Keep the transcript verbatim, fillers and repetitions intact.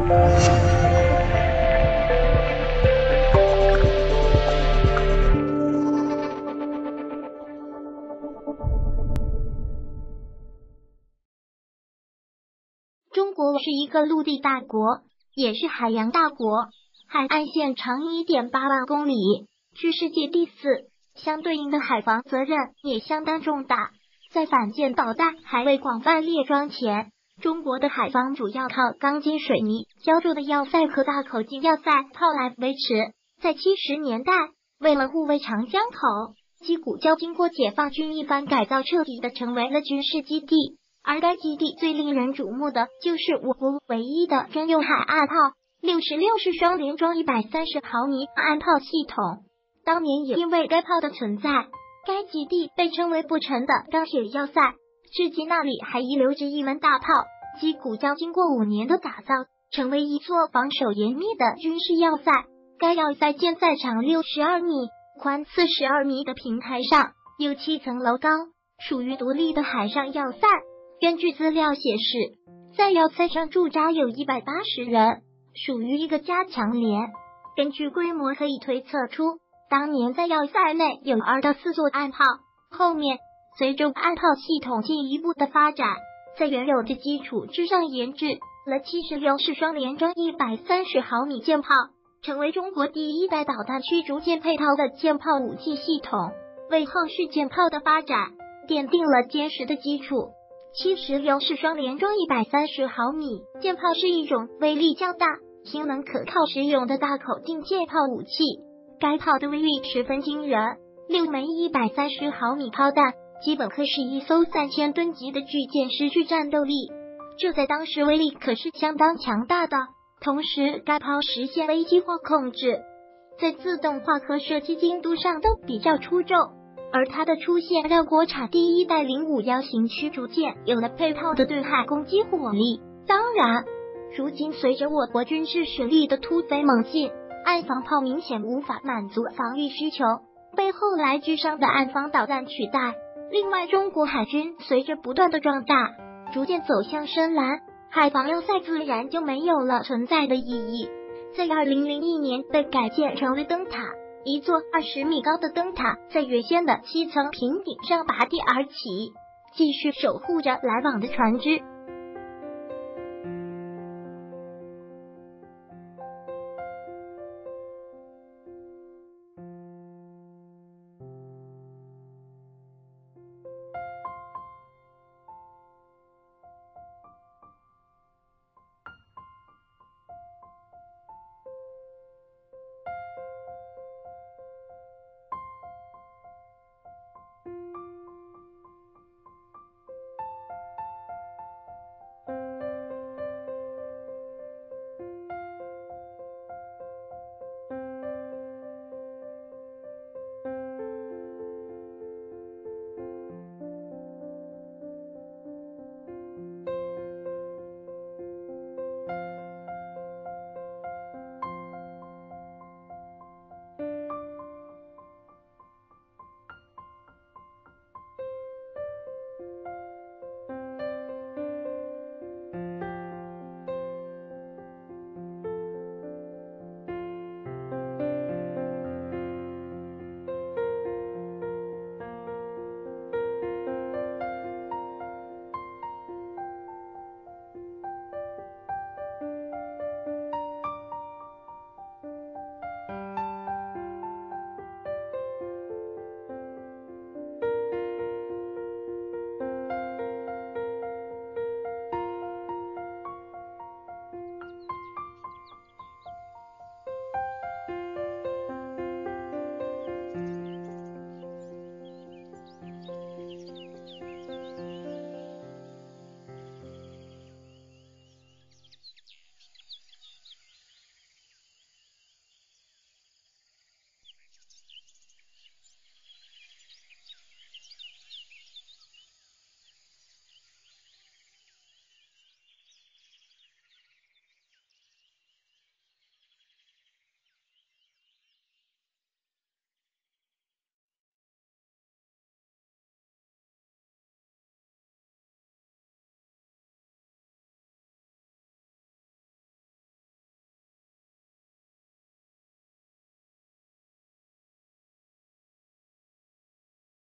中国是一个陆地大国，也是海洋大国，海岸线长 一点八万公里，居世界第四，相对应的海防责任也相当重大。在反舰导弹还未广泛列装前，中国的海防主要靠钢筋水泥浇筑的要塞和大口径要塞炮来维持。在七十年代，为了护卫长江口，鸡谷礁经过解放军一番改造，彻底的成为了军事基地。而该基地最令人瞩目的就是我国唯一的专用海岸炮六十六式双联装一百三十毫米岸炮系统。当年也因为该炮的存在，该基地被称为不成的钢铁要塞，至今那里还遗留着一门大炮。鸡谷礁经过五年的打造，成为一座防守严密的军事要塞。该要塞建在长六十二米、宽四十二米的平台上，有七层楼高，属于独立的海上要塞。根据资料显示，在要塞上驻扎有一百八十人，属于一个加强连。根据规模可以推测出，当年在要塞内有二到四座岸炮。后面随着岸炮系统进一步的发展，在原有的基础之上研制了七十六式双联装一百三十毫米舰炮，成为中国第一代导弹驱逐舰配套的舰炮武器系统，为后续舰炮的发展奠定了坚实的基础。七十六式双联装一百三十毫米舰炮是一种威力较大、性能可靠实用的大口径舰炮武器。该炮的威力十分惊人，六枚一百三十毫米炮弹基本可使一艘三千吨级的巨舰失去战斗力，这在当时威力可是相当强大的。同时，该炮实现危机化控制，在自动化和射击精度上都比较出众。而它的出现让国产第一代零五幺型驱逐舰有了配套的对海攻击火力。当然，如今随着我国军事实力的突飞猛进，岸防炮明显无法满足防御需求，被后来居上的岸防导弹取代。另外，中国海军随着不断的壮大，逐渐走向深蓝，海防要塞自然就没有了存在的意义。在二零零一年被改建成为灯塔，一座二十米高的灯塔在原先的七层平顶上拔地而起，继续守护着来往的船只。